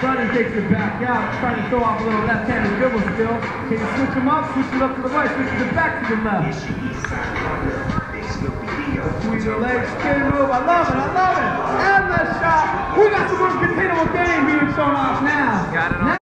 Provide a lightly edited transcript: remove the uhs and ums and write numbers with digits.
Sonny takes it back out, trying to throw off a little left-handed dribble still. Can you switch him up? Switch it up to the right, switch it back to the left. Between the legs, spin move. I love it, I love it. And the shot. We got some more continual game being shown off now. Got it on.